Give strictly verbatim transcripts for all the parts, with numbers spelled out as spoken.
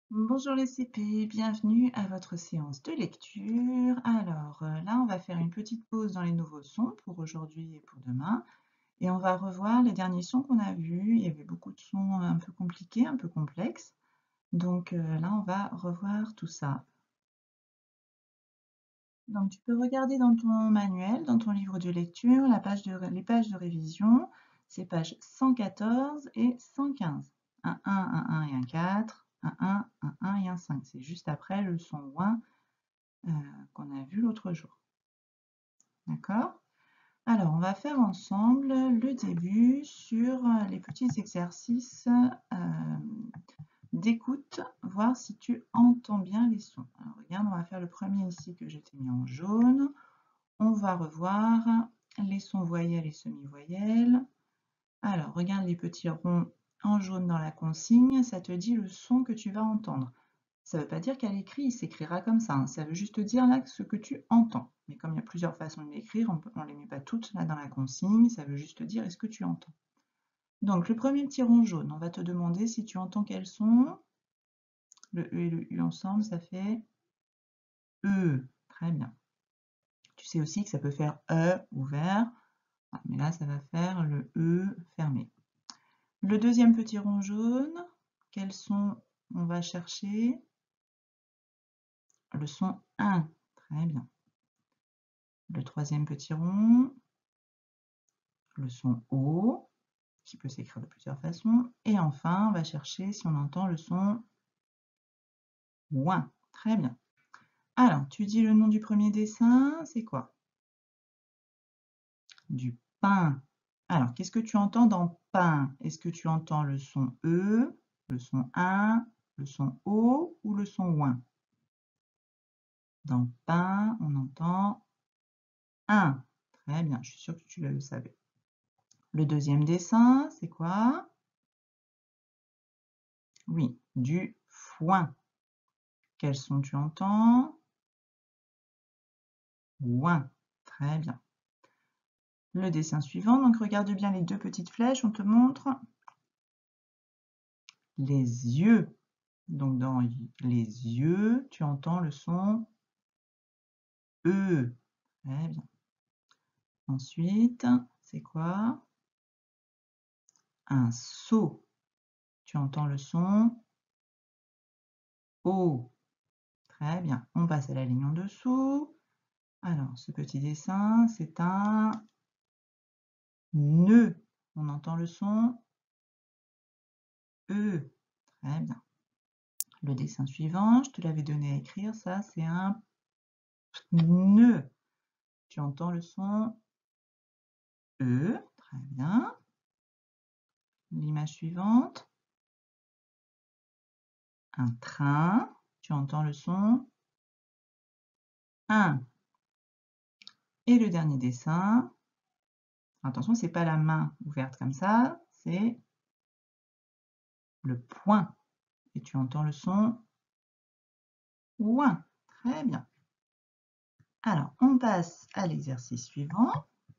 Bonjour les C P, bienvenue à votre séance de lecture. Alors euh, là, on va faire une petite pause dans les nouveaux sons pour aujourd'hui et pour demain. Et on va revoir les derniers sons qu'on a vus. Il y avait beaucoup de sons un peu compliqués, un peu complexes. Donc euh, là, on va revoir tout ça. Donc tu peux regarder dans ton manuel, dans ton livre de lecture, la page de, les pages de révision. C'est pages cent quatorze et cent quinze. un un, un un et un quatre, un un, un un et un cinq. C'est juste après le son ouin euh, qu'on a vu l'autre jour. D'accord? Alors, on va faire ensemble le début sur les petits exercices euh, d'écoute, voir si tu entends bien les sons. Alors, regarde, on va faire le premier ici que je t'ai mis en jaune. On va revoir les sons voyelles et semi-voyelles. Alors, regarde les petits ronds en jaune dans la consigne, ça te dit le son que tu vas entendre. Ça ne veut pas dire qu'à l'écrit, il s'écrira comme ça, hein. Ça veut juste dire là ce que tu entends. Mais comme il y a plusieurs façons de l'écrire, on ne les met pas toutes là dans la consigne, ça veut juste dire est-ce que tu entends. Donc le premier petit rond jaune, on va te demander si tu entends quel son. Le E et le U ensemble, ça fait E. Très bien. Tu sais aussi que ça peut faire E ouvert, mais là ça va faire le E fermé. Le deuxième petit rond jaune, quel son on va chercher? Le son un. Très bien. Le troisième petit rond, le son O, qui peut s'écrire de plusieurs façons. Et enfin, on va chercher si on entend le son ouin. Très bien. Alors, tu dis le nom du premier dessin, c'est quoi? Du pain. Alors, qu'est-ce que tu entends dans pain? Est-ce que tu entends le son E, le son un, le son O ou le son ouin? Dans pain, on entend un. Très bien, je suis sûre que tu le savais. Le deuxième dessin, c'est quoi? Oui, du foin. Quel son tu entends? Ouin. Très bien. Le dessin suivant, donc regarde bien les deux petites flèches, on te montre les yeux. Donc dans les yeux, tu entends le son E. Très bien. Ensuite, c'est quoi? Un seau. Tu entends le son O. Très bien. On passe à la ligne en dessous. Alors, ce petit dessin, c'est un nœud. On entend le son E. Très bien. Le dessin suivant, je te l'avais donné à écrire, ça c'est un pneu. Tu entends le son E. Très bien. L'image suivante, un train. Tu entends le son un. Et le dernier dessin, attention, c'est pas la main ouverte comme ça, c'est le poing. Et tu entends le son ouin. Très bien. Alors, on passe à l'exercice suivant.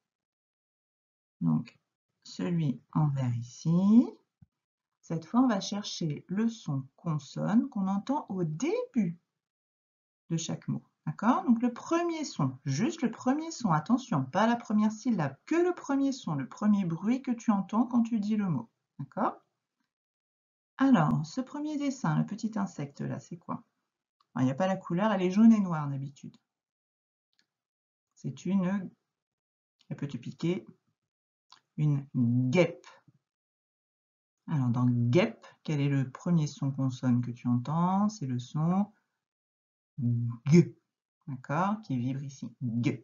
Donc, celui en vert ici. Cette fois, on va chercher le son consonne qu'on entend au début de chaque mot. D'accord? Donc, le premier son, juste le premier son. Attention, pas la première syllabe, que le premier son, le premier bruit que tu entends quand tu dis le mot. D'accord? Alors, ce premier dessin, le petit insecte là, c'est quoi? Il n'y a pas la couleur, elle est jaune et noire d'habitude. C'est une, elle peut te piquer, une guêpe. Alors, dans guêpe, quel est le premier son consonne que tu entends? C'est le son G. D'accord? Qui vibre ici. G.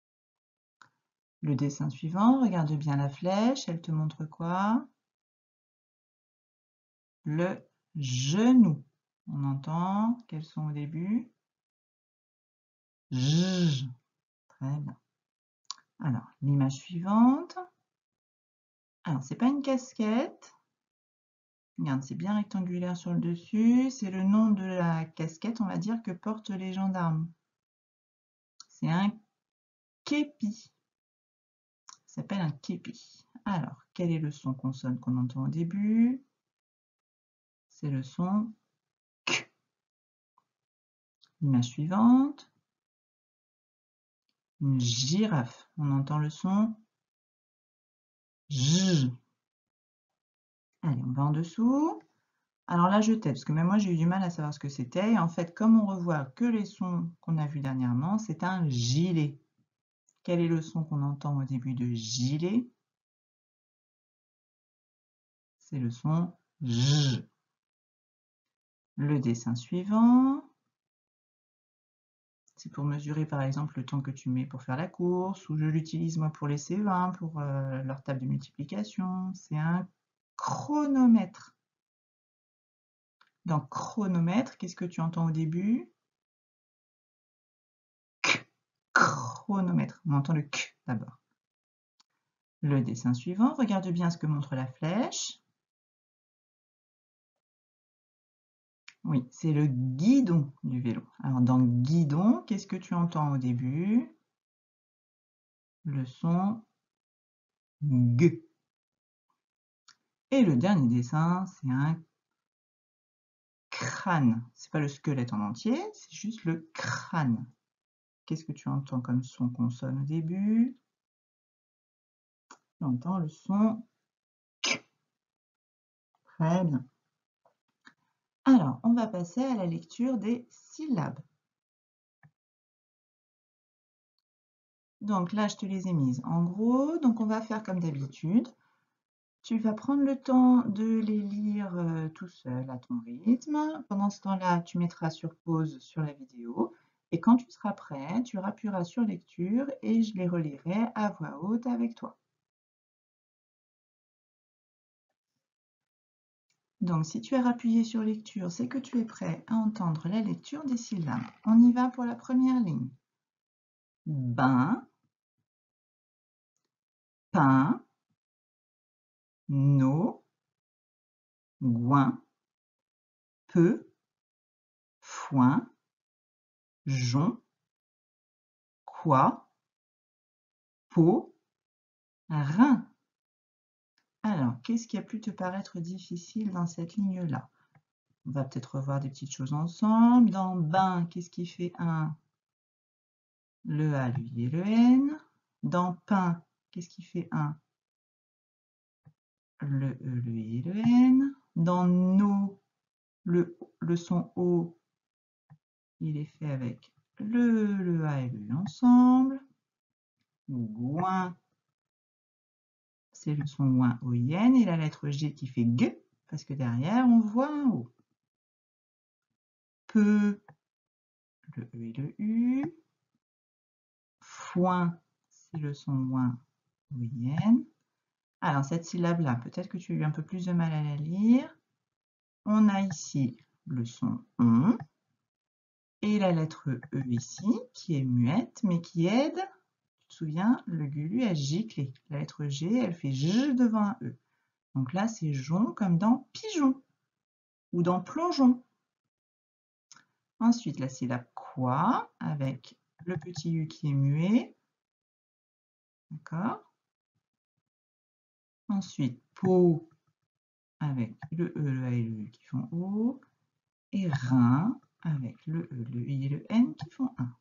Le dessin suivant, regarde bien la flèche, elle te montre quoi? Le genou. On entend quels sont au début? J. Très bien. Alors, l'image suivante. Alors, c'est pas une casquette. Regarde, c'est bien rectangulaire sur le dessus. C'est le nom de la casquette, on va dire, que portent les gendarmes. C'est un képi. Ça s'appelle un képi. Alors, quel est le son consonne qu'on entend au début? C'est le son K. Image suivante. Une girafe. On entend le son J. Allez, on va en dessous. Alors là, je t'aide, parce que même moi, j'ai eu du mal à savoir ce que c'était. Et en fait, comme on revoit que les sons qu'on a vus dernièrement, c'est un gilet. Quel est le son qu'on entend au début de gilet? C'est le son J. Le dessin suivant, c'est pour mesurer par exemple le temps que tu mets pour faire la course, ou je l'utilise moi pour les C vingt, pour euh, leur table de multiplication. C'est un chronomètre. Dans chronomètre, qu'est-ce que tu entends au début? K. Chronomètre. On entend le K d'abord. Le dessin suivant, regarde bien ce que montre la flèche. Oui, c'est le guidon du vélo. Alors dans guidon, qu'est-ce que tu entends au début? Le son G. Et le dernier dessin, c'est un crâne. C'est pas le squelette en entier, c'est juste le crâne. Qu'est-ce que tu entends comme son consonne au début? Tu entends le son K. Très bien. Alors, on va passer à la lecture des syllabes. Donc là, je te les ai mises en gros. Donc on va faire comme d'habitude. Tu vas prendre le temps de les lire euh, tout seul à ton rythme. Pendant ce temps-là, tu mettras sur pause sur la vidéo. Et quand tu seras prêt, tu appuieras sur lecture et je les relirai à voix haute avec toi. Donc si tu as appuyé sur lecture, c'est que tu es prêt à entendre la lecture des syllabes. On y va pour la première ligne. Bain, pain, no, goin, peu, foin, jon, quoi, peau, rein. Alors, qu'est-ce qui a pu te paraître difficile dans cette ligne-là? On va peut-être revoir des petites choses ensemble. Dans bain, qu'est-ce qui fait un? Le A, le I et le N. Dans pain, qu'est-ce qui fait un? Le E, le I et le N. Dans no, le, le son O, il est fait avec le, le A et le U ensemble. Goin, c'est le son ouin O I N et la lettre G qui fait G, parce que derrière on voit un O. Peu, le E et le U. Foin, c'est le son ouin O I N. Alors cette syllabe-là, peut-être que tu as eu un peu plus de mal à la lire. On a ici le son on et la lettre E ici, qui est muette, mais qui aide, tu te souviens, le gulu à gicler. La lettre G, elle fait J devant un E. Donc là, c'est jon comme dans pigeon ou dans plongeon. Ensuite, la syllabe quoi, avec le petit U qui est muet. D'accord? Ensuite, peau, avec le E, le A et le U qui font O. Et rein, avec le E, le I et le N qui font un.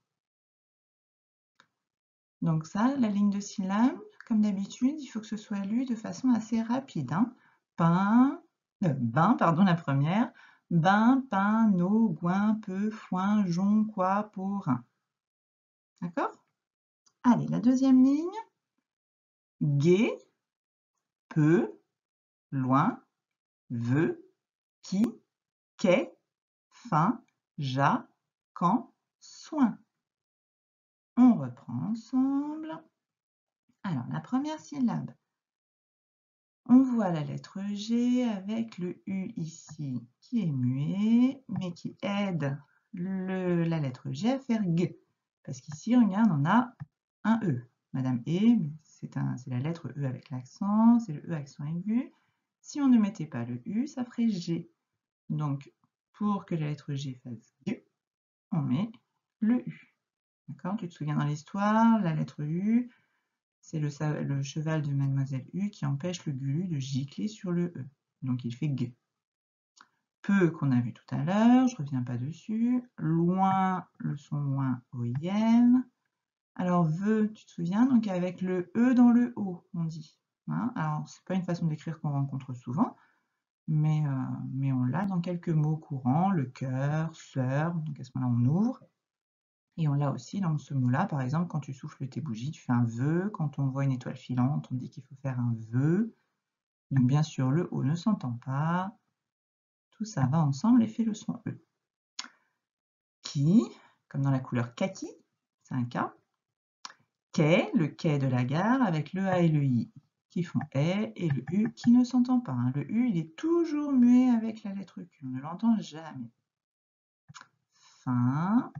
Donc ça, la ligne de syllabes, comme d'habitude, il faut que ce soit lu de façon assez rapide. Hein. Pain, euh, bain, pardon, la première. Bain, pain, no, goin, peu, foin, jon, quoi, peau, rein. D'accord? Allez, la deuxième ligne. Gai, peu, loin, veut, qui, quai, fin, ja, quand, soin. On reprend ensemble. Alors, la première syllabe. On voit la lettre G avec le U ici qui est muet, mais qui aide le, la lettre G à faire G. Parce qu'ici, regarde, on a un E. Madame E, c'est la lettre E avec l'accent, c'est le E accent aigu. Si on ne mettait pas le U, ça ferait G. Donc, pour que la lettre G fasse G, on met le U. D'accord? Tu te souviens dans l'histoire, la lettre U, c'est le, le cheval de Mademoiselle U qui empêche le gulu de gicler sur le E. Donc il fait G. peu qu'on a vu tout à l'heure, je ne reviens pas dessus. Loin, le son loin O I N. Alors, veut, tu te souviens, donc avec le E dans le O, on dit. Hein, alors, ce n'est pas une façon d'écrire qu'on rencontre souvent, mais, euh, mais on l'a dans quelques mots courants, le cœur, sœur, donc à ce moment-là, on ouvre. Et on l'a aussi dans ce mot-là, par exemple, quand tu souffles tes bougies, tu fais un vœu. Quand on voit une étoile filante, on dit qu'il faut faire un vœu. Donc, bien sûr, le O ne s'entend pas. Tout ça va ensemble et fait le son E. Qui, comme dans la couleur kaki, c'est un K. Quai, le quai de la gare, avec le A et le I qui font E, et le U qui ne s'entend pas. Hein. Le U, il est toujours muet avec la lettre Q, on ne l'entend jamais. Fin.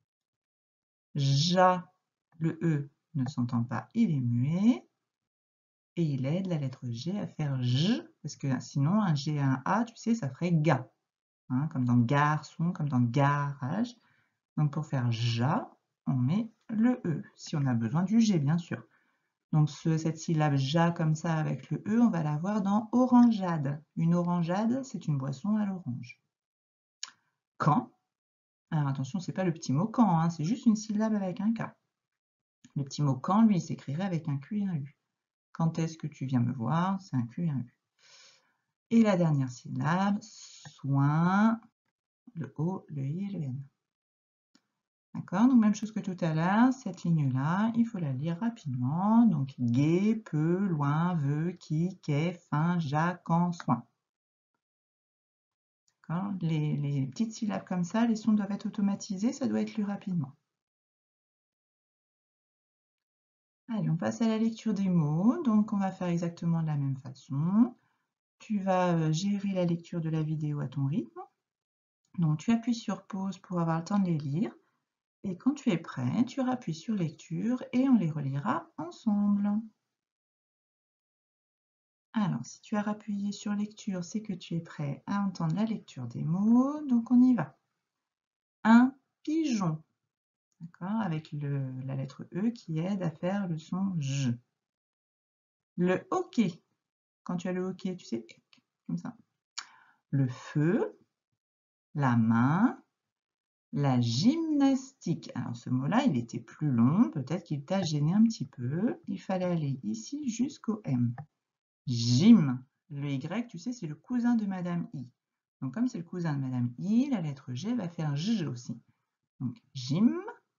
Ja, le E ne s'entend pas, il est muet. Et il aide la lettre G à faire J, parce que sinon un G et un A, tu sais, ça ferait ga. Hein, comme dans garçon, comme dans garage. Donc pour faire ja, on met le E, si on a besoin du G, bien sûr. Donc ce, cette syllabe ja comme ça avec le E, on va la voir dans orangeade. Une orangeade, c'est une boisson à l'orange. Quand. Alors attention, c'est pas le petit mot quand, hein, c'est juste une syllabe avec un K. Le petit mot quand, lui, il s'écrirait avec un Q et un U. Quand est-ce que tu viens me voir? C'est un Q et un U. Et la dernière syllabe, soin, le O, le I et le N. D'accord? Donc même chose que tout à l'heure, cette ligne-là, il faut la lire rapidement. Donc gai, peu, loin, veut, qui, quai, fin, ja, quand, soin. D'accord? Les, les petites syllabes comme ça, les sons doivent être automatisés, ça doit être lu rapidement. Allez, on passe à la lecture des mots. Donc on va faire exactement de la même façon. Tu vas gérer la lecture de la vidéo à ton rythme. Donc tu appuies sur pause pour avoir le temps de les lire. Et quand tu es prêt, tu appuies sur lecture et on les relira ensemble. Alors, si tu as appuyé sur lecture, c'est que tu es prêt à entendre la lecture des mots. Donc on y va. Un pigeon. D'accord, avec le, la lettre E qui aide à faire le son J. Le hockey. Quand tu as le hockey, tu sais, comme ça. Le feu, la main, la gymnastique. Alors ce mot-là, il était plus long, peut-être qu'il t'a gêné un petit peu. Il fallait aller ici jusqu'au M. Gym. Le Y, tu sais, c'est le cousin de Madame I. Donc comme c'est le cousin de Madame I, la lettre G va faire J aussi. Donc gym,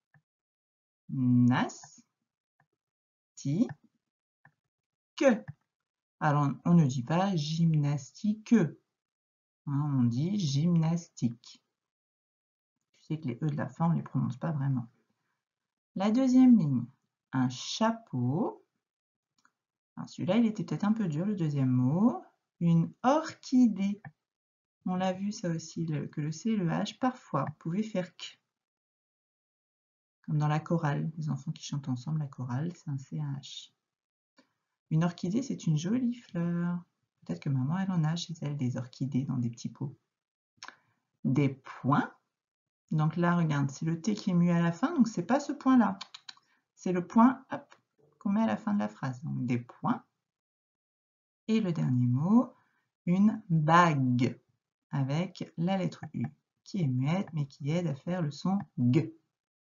nas, ti, que. Alors on ne dit pas gymnastique. Hein, on dit gymnastique. Tu sais que les E de la fin, on ne les prononce pas vraiment. La deuxième ligne, un chapeau. Celui-là, il était peut-être un peu dur, le deuxième mot. Une orchidée. On l'a vu, ça aussi, le, que le C et le H, parfois, pouvaient faire K. Comme dans la chorale, les enfants qui chantent ensemble, la chorale, c'est un C et un H. Une orchidée, c'est une jolie fleur. Peut-être que maman, elle en a chez elle, des orchidées dans des petits pots. Des points. Donc là, regarde, c'est le T qui est muet à la fin, donc c'est pas ce point-là. C'est le point qu'on met à la fin de la phrase. Donc des points. Et le dernier mot, une bague, avec la lettre U, qui est muette, mais qui aide à faire le son G.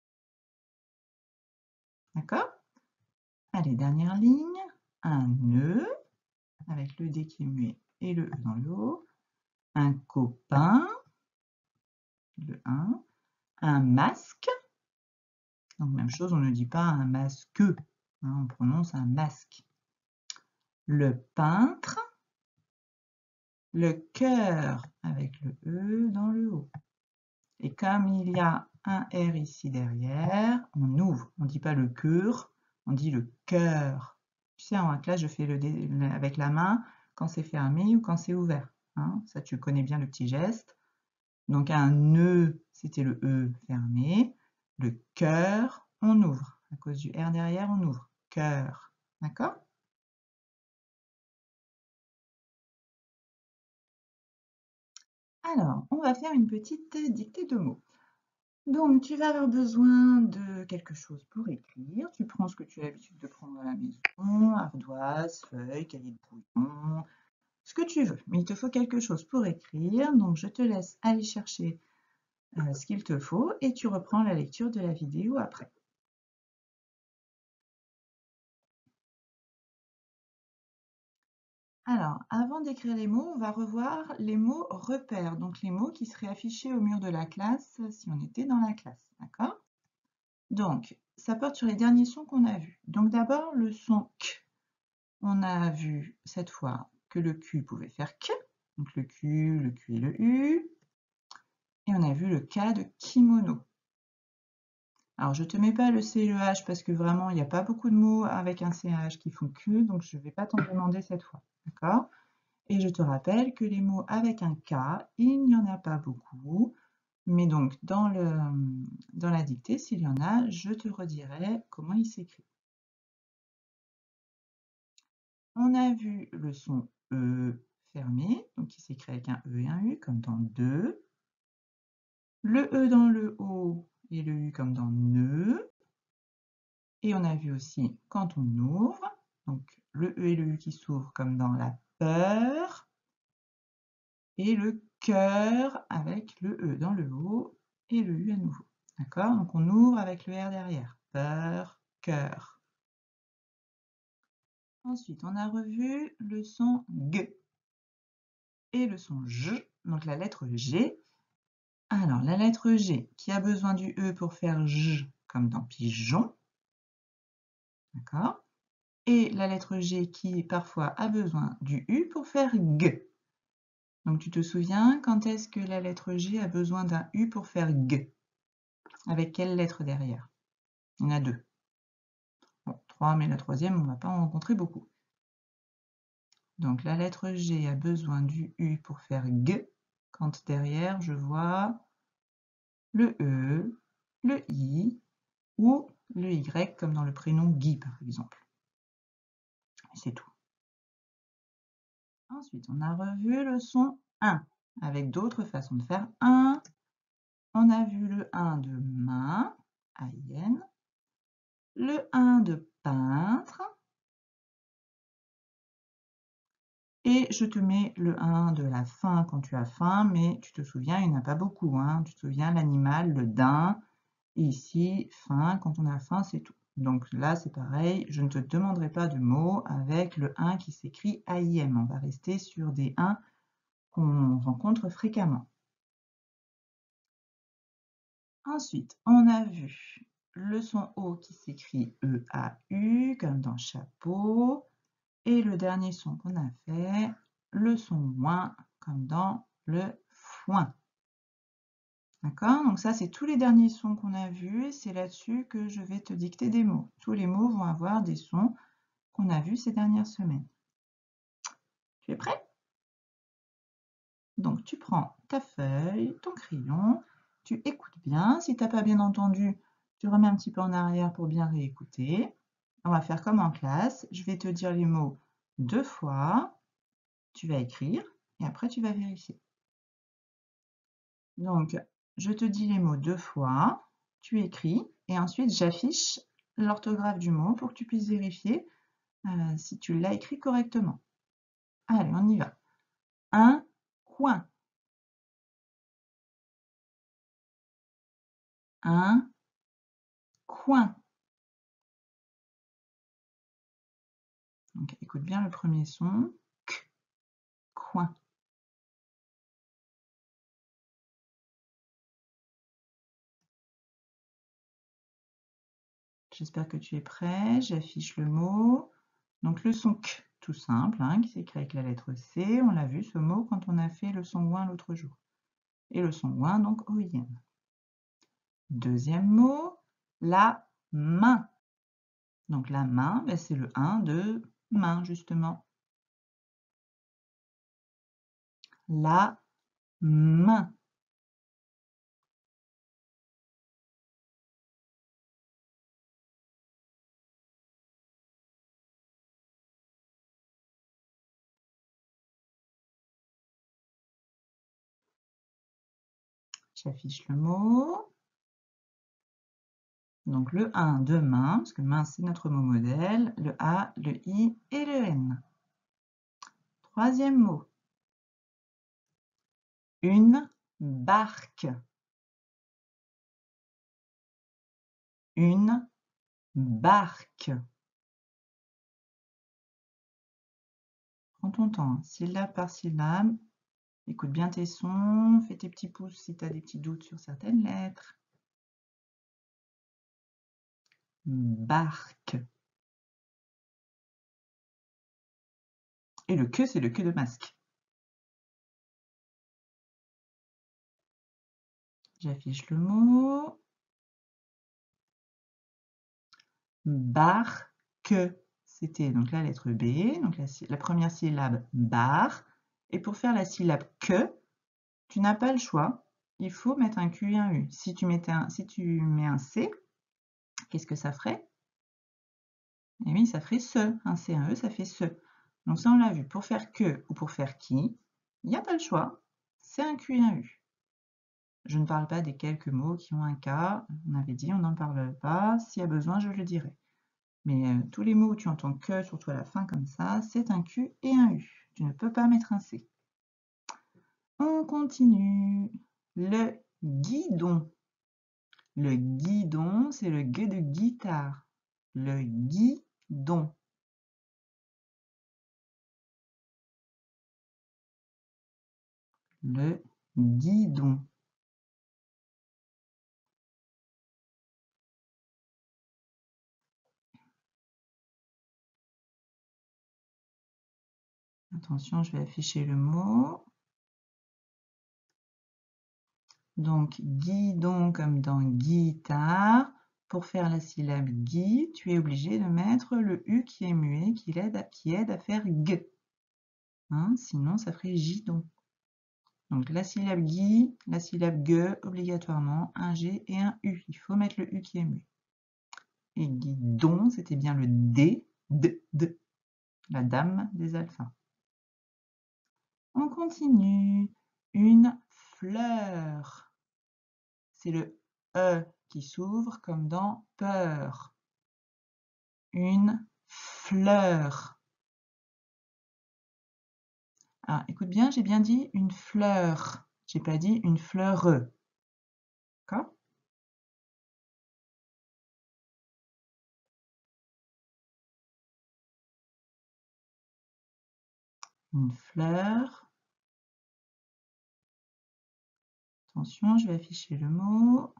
D'accord? Allez, dernière ligne, un nœud, avec le D qui est muet et le E dans le haut. Un copain, le un. Un masque. Donc même chose, on ne dit pas un masque, hein, on prononce un masque. Le peintre. Le cœur avec le E dans le haut. Et comme il y a un R ici derrière, on ouvre. On ne dit pas le cœur, on dit le cœur. Tu sais, en classe, je fais le dé avec la main quand c'est fermé ou quand c'est ouvert. Hein, ça, tu connais bien le petit geste. Donc un nœud, c'était le E fermé. Le cœur, on ouvre. À cause du R derrière, on ouvre. Cœur. D'accord? Alors, on va faire une petite dictée de mots. Donc, tu vas avoir besoin de quelque chose pour écrire. Tu prends ce que tu as l'habitude de prendre à la maison, ardoise, feuille, cahier de brouillon, ce que tu veux. Mais il te faut quelque chose pour écrire, donc je te laisse aller chercher euh, ce qu'il te faut et tu reprends la lecture de la vidéo après. Alors, avant d'écrire les mots, on va revoir les mots repères, donc les mots qui seraient affichés au mur de la classe si on était dans la classe, d'accord? Donc, ça porte sur les derniers sons qu'on a vus. Donc d'abord, le son K. On a vu cette fois que le Q pouvait faire K, donc le Q, le Q et le U. Et on a vu le K de kimono. Alors, je ne te mets pas le C et le H parce que vraiment, il n'y a pas beaucoup de mots avec un C et un H qui font Q, donc je ne vais pas t'en demander cette fois, d'accord? Et je te rappelle que les mots avec un K, il n'y en a pas beaucoup, mais donc dans, le, dans la dictée, s'il y en a, je te redirai comment il s'écrit. On a vu le son E fermé, donc qui s'écrit avec un E et un U, comme dans deux. Le E dans le O et le U comme dans ne. Et on a vu aussi quand on ouvre, donc le E et le U qui s'ouvrent comme dans la peur. Et le cœur avec le E dans le O et le U à nouveau. D'accord? Donc on ouvre avec le R derrière. Peur, cœur. Ensuite, on a revu le son G et le son J, donc la lettre G. Alors, la lettre G qui a besoin du E pour faire J, comme dans pigeon. D'accord? Et la lettre G qui parfois a besoin du U pour faire G. Donc tu te souviens, quand est-ce que la lettre G a besoin d'un U pour faire G? Avec quelle lettre derrière? Il y en a deux. Bon, trois, mais la troisième, on ne va pas en rencontrer beaucoup. Donc la lettre G a besoin du U pour faire G, quand derrière je vois le E, le I ou le Y, comme dans le prénom Guy par exemple. Et c'est tout. Ensuite, on a revu le son un, avec d'autres façons de faire un. On a vu le un de main, A I N, le un de peintre, et je te mets le un de la fin quand tu as faim, mais tu te souviens, il n'y en a pas beaucoup. Hein. Tu te souviens, l'animal, le daim, et ici, faim, quand on a faim, c'est tout. Donc là, c'est pareil, je ne te demanderai pas de mots avec le un qui s'écrit A I M. On va rester sur des un qu'on rencontre fréquemment. Ensuite, on a vu le son O qui s'écrit E A U, comme dans chapeau. Et le dernier son qu'on a fait, le son ouin, comme dans le foin. D'accord? Donc ça, c'est tous les derniers sons qu'on a vus. Et c'est là-dessus que je vais te dicter des mots. Tous les mots vont avoir des sons qu'on a vus ces dernières semaines. Tu es prêt? Donc, tu prends ta feuille, ton crayon, tu écoutes bien. Si tu n'as pas bien entendu, tu remets un petit peu en arrière pour bien réécouter. On va faire comme en classe. Je vais te dire les mots deux fois. Tu vas écrire et après tu vas vérifier. Donc, je te dis les mots deux fois, tu écris et ensuite j'affiche l'orthographe du mot pour que tu puisses vérifier euh, si tu l'as écrit correctement. Allez, on y va. Un coin. Un coin. Donc, écoute bien le premier son. K, coin. J'espère que tu es prêt. J'affiche le mot. Donc, le son K, tout simple, hein, qui s'écrit avec la lettre C. On l'a vu, ce mot, quand on a fait le son ouin l'autre jour. Et le son ouin, donc O I N. Deuxième mot, la main. Donc la main, ben c'est le un de main, justement. La main. J'affiche le mot. Donc le un de main, parce que main c'est notre mot modèle, le A, le I et le N. Troisième mot. Une barque. Une barque. Prends ton temps, hein. Syllabe par syllabe. Écoute bien tes sons, fais tes petits pouces si tu as des petits doutes sur certaines lettres. Barque. Et le que, c'est le que de masque. J'affiche le mot. Barque. C'était donc la lettre B, donc la, la première syllabe bar. Et pour faire la syllabe que, tu n'as pas le choix. Il faut mettre un Q et un U. Si tu, mettais un, si tu mets un C, qu'est-ce que ça ferait? Eh oui, ça ferait ce. Un C, un E, ça fait ce. Donc ça, on l'a vu. Pour faire que ou pour faire qui, il n'y a pas le choix. C'est un Q et un U. Je ne parle pas des quelques mots qui ont un K. On avait dit, on n'en parle pas. S'il y a besoin, je le dirai. Mais euh, tous les mots où tu entends que, surtout à la fin comme ça, c'est un Q et un U. Tu ne peux pas mettre un C. On continue. Le guidon. Le guidon, c'est le G de guitare. Le guidon. Le guidon. Attention, je vais afficher le mot. Donc, guidon comme dans guitare. Pour faire la syllabe gui, tu es obligé de mettre le U qui est muet, qui aide à, qui aide à faire G. Hein, sinon, ça ferait gidon. Donc, la syllabe gui, la syllabe G, obligatoirement, un G et un U. Il faut mettre le U qui est muet. Et guidon, c'était bien le D, D, D, la dame des alphas. On continue. Une fleur. C'est le E qui s'ouvre comme dans peur. Une fleur. Alors, écoute bien, j'ai bien dit une fleur. J'ai pas dit une fleur. D'accord? Une fleur. Attention, je vais afficher le mot.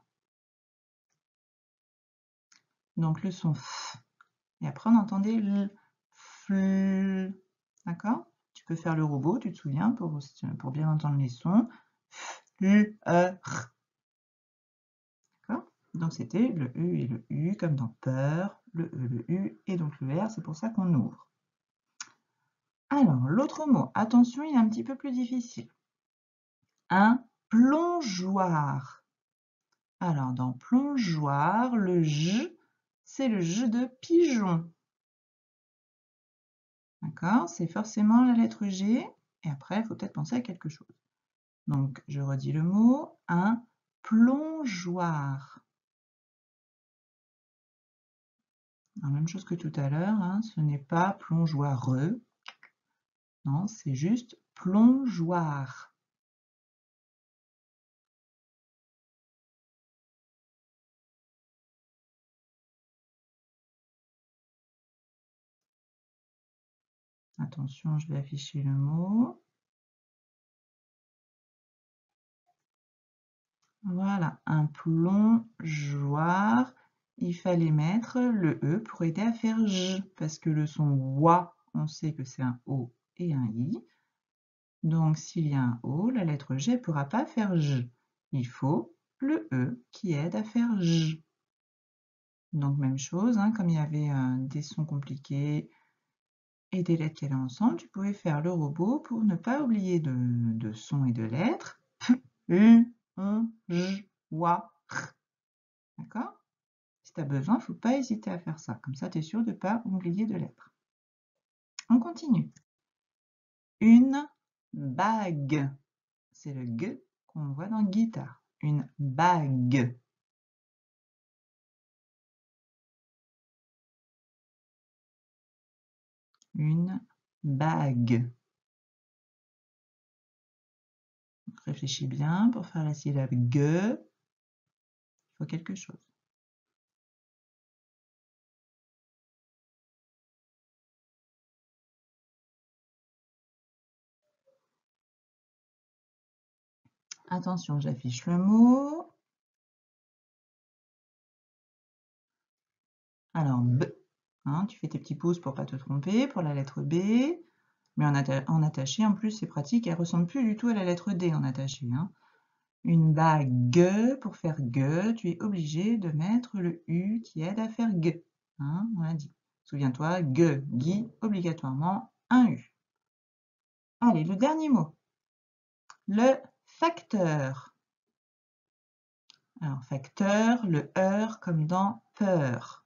Donc le son F. Et après, on entendait le F. D'accord? Tu peux faire le robot, tu te souviens, pour, pour bien entendre les sons. F, L, E, R. D'accord? Donc c'était le E et le U, comme dans peur, le E, le U, et donc le R, c'est pour ça qu'on ouvre. Alors, l'autre mot, attention, il est un petit peu plus difficile. Un plongeoir. Alors, dans plongeoir, le J, c'est le J de pigeon. D'accord? C'est forcément la lettre G, et après, il faut peut-être penser à quelque chose. Donc, je redis le mot, un plongeoir. La même chose que tout à l'heure, hein, ce n'est pas plongeoireux. Non, c'est juste plongeoir. Attention, je vais afficher le mot. Voilà, un plongeoir. Il fallait mettre le E pour aider à faire J, parce que le son WA, on sait que c'est un O et un I. Donc, s'il y a un O, la lettre G ne pourra pas faire J. Il faut le E qui aide à faire J. Donc, même chose, hein, comme il y avait euh, des sons compliqués et des lettres qui allaient ensemble, tu pouvais faire le robot pour ne pas oublier de, de sons et de lettres. U, on, J, Wa, R. D'accord? Si tu as besoin, il ne faut pas hésiter à faire ça. Comme ça, tu es sûr de ne pas oublier de lettres. On continue. Une bague. C'est le G qu'on voit dans guitare. Une bague. Une bague. réfléchis bien, pour faire la syllabe G, il faut quelque chose. Attention, j'affiche le mot. Alors, B, hein, tu fais tes petits pouces pour ne pas te tromper, pour la lettre B. Mais en, atta en attaché, en plus, c'est pratique, elle ne ressemble plus du tout à la lettre D en attaché. Hein. Une bague, pour faire G, tu es obligé de mettre le U qui aide à faire G. Hein, on l'a dit. Souviens-toi, G, Guy, obligatoirement un U. Allez, le dernier mot. Le facteur. Alors, facteur, le heure comme dans peur.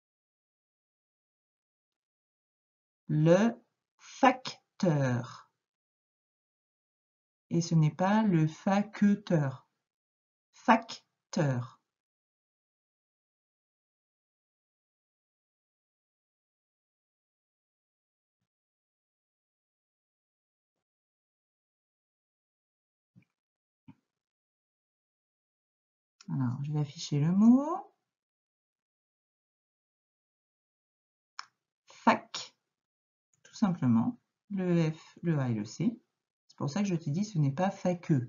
Le facteur. Et ce n'est pas le facteur. Facteur. Alors, je vais afficher le mot. Fac, tout simplement. Le F, le A et le C. C'est pour ça que je te dis ce n'est pas faqueux.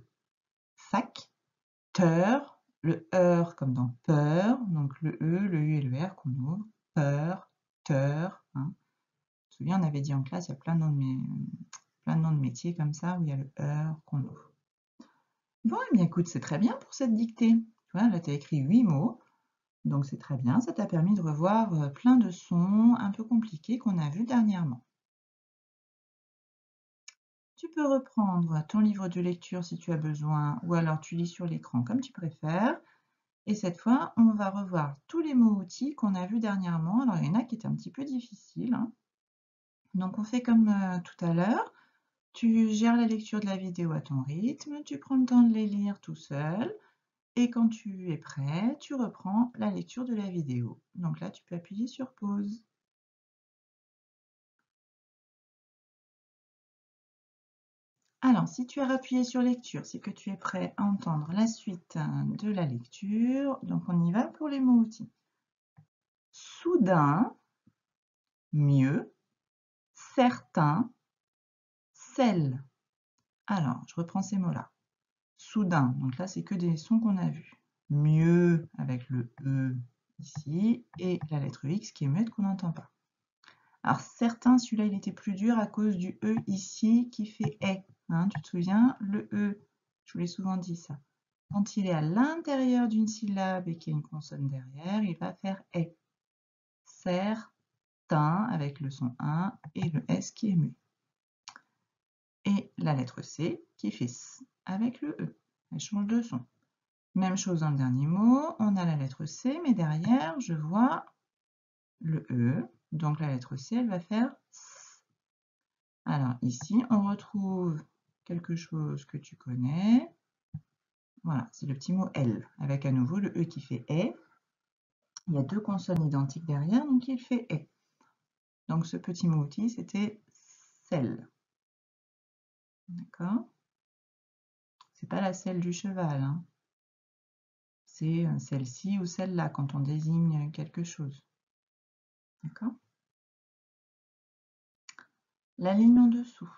Facteur, le heure comme dans peur, donc le E, le U et le R qu'on ouvre. Peur, teur. Hein. Tu te souviens, on avait dit en classe, il y a plein de noms de, plein de, noms de métiers comme ça où il y a le heure qu'on ouvre. Bon, eh bien écoute, c'est très bien pour cette dictée. Tu vois, là, tu as écrit huit mots. Donc c'est très bien, ça t'a permis de revoir plein de sons un peu compliqués qu'on a vus dernièrement. Tu peux reprendre ton livre de lecture si tu as besoin, ou alors tu lis sur l'écran comme tu préfères. Et cette fois, on va revoir tous les mots-outils qu'on a vus dernièrement. Alors il y en a qui étaient un petit peu difficiles. Hein. Donc on fait comme euh, tout à l'heure. Tu gères la lecture de la vidéo à ton rythme, tu prends le temps de les lire tout seul. Et quand tu es prêt, tu reprends la lecture de la vidéo. Donc là, tu peux appuyer sur pause. Alors, si tu as appuyé sur lecture, c'est que tu es prêt à entendre la suite de la lecture. Donc, on y va pour les mots-outils. Soudain, mieux, certain, celle. Alors, je reprends ces mots-là. Soudain, donc là, c'est que des sons qu'on a vus. Mieux, avec le E ici, et la lettre X qui est muette qu'on n'entend pas. Alors, certains, celui-là, il était plus dur à cause du E ici qui fait « est ». Hein, tu te souviens, le E, je vous l'ai souvent dit ça. Quand il est à l'intérieur d'une syllabe et qu'il y a une consonne derrière, il va faire « est ». Certain, avec le son un et le S qui est muet. Et la lettre C qui fait « S » avec le E. Elle change de son. Même chose dans le dernier mot, on a la lettre C, mais derrière, je vois le E. Donc la lettre C, elle va faire « S ». Alors ici, on retrouve quelque chose que tu connais. Voilà, c'est le petit mot « L » avec à nouveau le E qui fait « est ». Il y a deux consonnes identiques derrière, donc il fait « est ». Donc ce petit mot outil, c'était « selle ». D'accord? C'est pas la selle du cheval. Hein. C'est celle-ci ou celle-là quand on désigne quelque chose. D'accord? La ligne en dessous.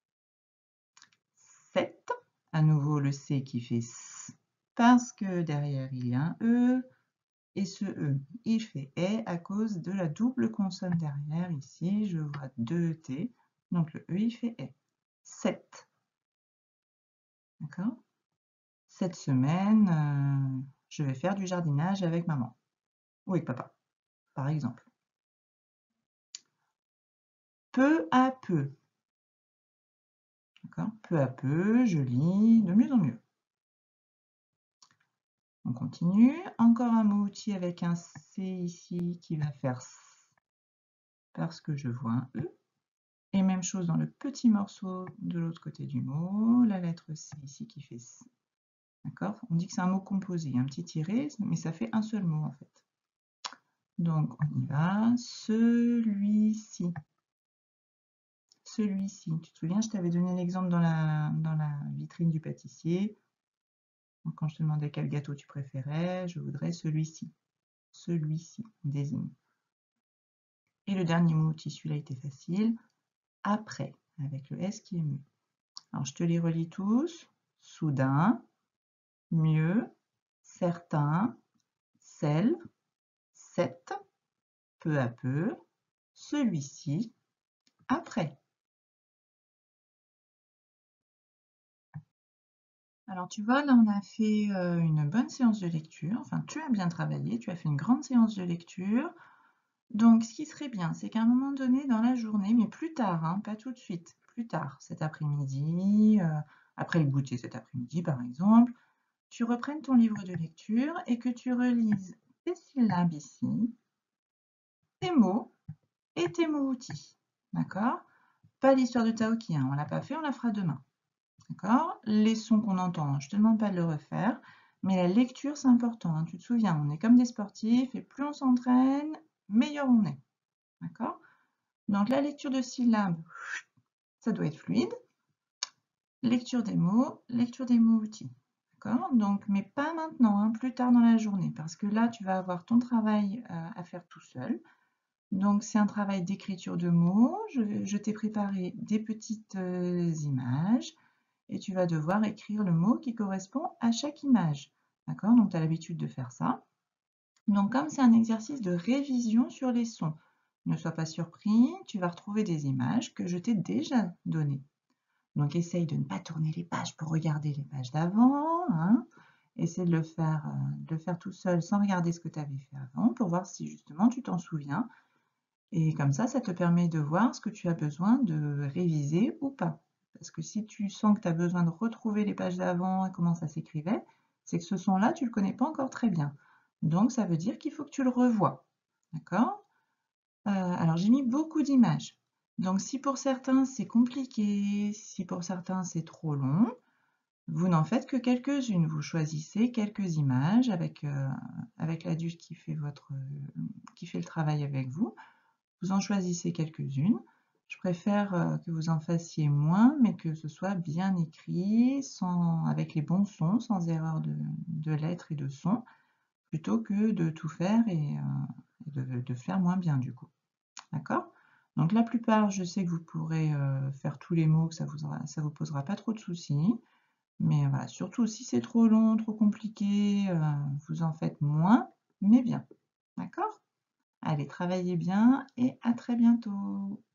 sept, à nouveau le C qui fait S, parce que derrière il y a un E, et ce E, il fait E à cause de la double consonne derrière. Ici, je vois deux T, donc le E, il fait E. sept. D'accord? Cette semaine, euh, je vais faire du jardinage avec maman. Ou avec papa, par exemple. Peu à peu. D'accord? Peu à peu, je lis de mieux en mieux. On continue. Encore un mot outil avec un C ici qui va faire S parce que je vois un E. Et même chose dans le petit morceau de l'autre côté du mot, la lettre C ici qui fait S. D'accord? On dit que c'est un mot composé, un petit tiré, mais ça fait un seul mot en fait. Donc on y va. Celui-ci. celui-ci. Tu te souviens, je t'avais donné l'exemple dans la, dans la vitrine du pâtissier. Donc, quand je te demandais quel gâteau tu préférais, je voudrais celui-ci. Celui-ci, on désigne. Et le dernier mot outil, celui-là était facile. Après, avec le S qui est muet. Alors, je te les relis tous. Soudain, mieux, certain, celle, cette, peu à peu, celui-ci, après. Alors tu vois, là on a fait euh, une bonne séance de lecture, enfin tu as bien travaillé, tu as fait une grande séance de lecture. Donc ce qui serait bien, c'est qu'à un moment donné dans la journée, mais plus tard, hein, pas tout de suite, plus tard, cet après-midi, euh, après le goûter cet après-midi par exemple, tu reprennes ton livre de lecture et que tu relises tes syllabes ici, tes mots et tes mots outils. D'accord? Pas l'histoire de Taoki, hein, on ne l'a pas fait, on la fera demain. D'accord? Les sons qu'on entend, je ne te demande pas de le refaire, mais la lecture, c'est important, hein. Tu te souviens, on est comme des sportifs, et plus on s'entraîne, meilleur on est. D'accord? Donc la lecture de syllabes, ça doit être fluide. Lecture des mots, lecture des mots outils. D'accord? Donc, mais pas maintenant, hein, plus tard dans la journée, parce que là, tu vas avoir ton travail euh, à faire tout seul. Donc, c'est un travail d'écriture de mots. Je, je t'ai préparé des petites euh, images. Et tu vas devoir écrire le mot qui correspond à chaque image. D'accord? Donc, tu as l'habitude de faire ça. Donc, comme c'est un exercice de révision sur les sons, ne sois pas surpris, tu vas retrouver des images que je t'ai déjà données. Donc, essaye de ne pas tourner les pages pour regarder les pages d'avant. Hein. Essaye de le, faire, de le faire tout seul sans regarder ce que tu avais fait avant pour voir si justement tu t'en souviens. Et comme ça, ça te permet de voir ce que tu as besoin de réviser ou pas. Parce que si tu sens que tu as besoin de retrouver les pages d'avant et comment ça s'écrivait, c'est que ce son-là, tu ne le connais pas encore très bien. Donc, ça veut dire qu'il faut que tu le revoies. D'accord? euh, Alors, j'ai mis beaucoup d'images. Donc, si pour certains, c'est compliqué, si pour certains, c'est trop long, vous n'en faites que quelques-unes. Vous choisissez quelques images avec, euh, avec l'adulte qui fait votre, qui fait le travail avec vous. Vous en choisissez quelques-unes. Je préfère euh, que vous en fassiez moins, mais que ce soit bien écrit, sans, avec les bons sons, sans erreur de, de lettres et de sons, plutôt que de tout faire et, euh, et de, de faire moins bien du coup. D'accord? Donc la plupart, je sais que vous pourrez euh, faire tous les mots, que ça vous, ça vous posera pas trop de soucis. Mais voilà, surtout si c'est trop long, trop compliqué, euh, vous en faites moins, mais bien. D'accord? Allez, travaillez bien et à très bientôt.